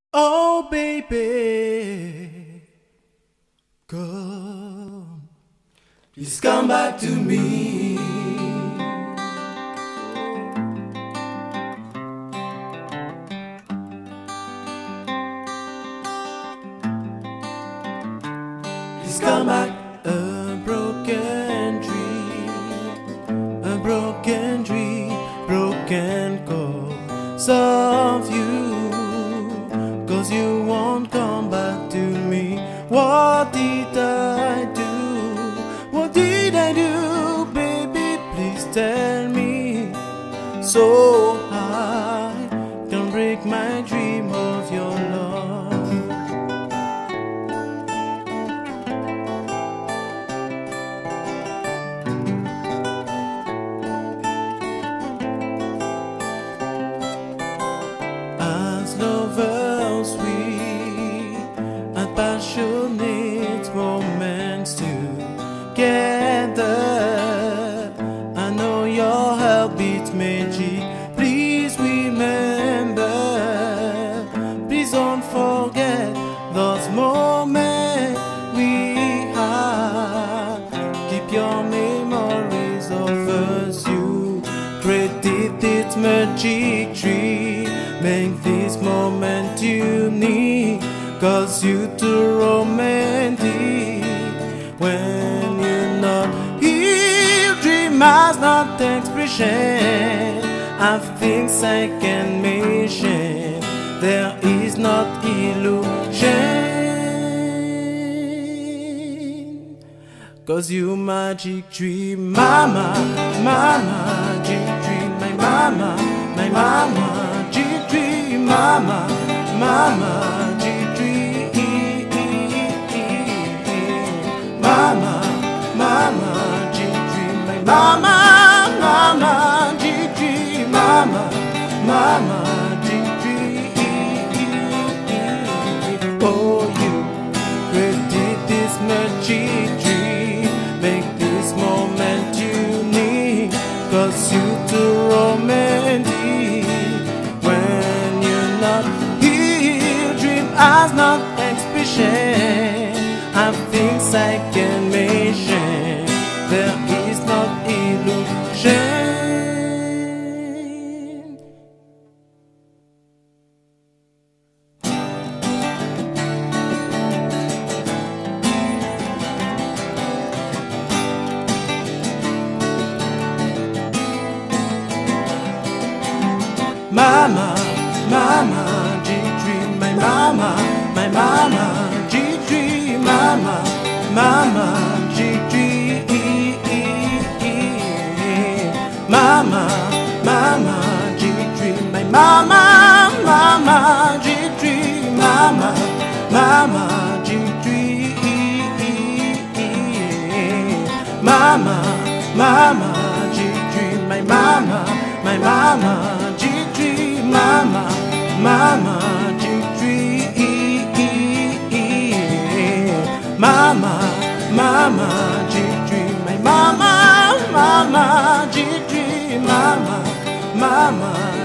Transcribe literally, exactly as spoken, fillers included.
Oh baby, come, please come back to me. Please come back. A broken dream, a broken dream, broken cause of you. Cause you won't come back to me. What did I do? What did I do? Baby, please tell me. So I can break my dream of your love. As lovers we had passionate moments together. I know your heart beats magic. Please remember, please don't forget those moments we had. Keep your memories of us. You created this magic tree. Make this moment unique, cause you too romantic. When you're not here, dream has not expression. I think I can mention, there is not illusion. Cause you magic dream, mama, mama, magic dream, my mama, my mama. Mama, mama, G-Dream. Mama, mama, G-Dream. My mama, mama, G-Dream. Mama, mama, G-Dream. Oh, you created this magic dream. Make this moment unique, cause you too romantic. As not expression, I think I can mention, there is not illusion. Mama, mama, G-Dream, my mama, my mama, G-Dream, mama, mama, G-Dream, mama, mama, G-Dream, my mama, mama, G-Dream, mama, mama, G-Dream, mama, mama, G-Dream, my mama, my mama, G-Dream, mama, mama, G-Dream, mama, mama, G-Dream, my mama, mama, G-Dream, mama, mama.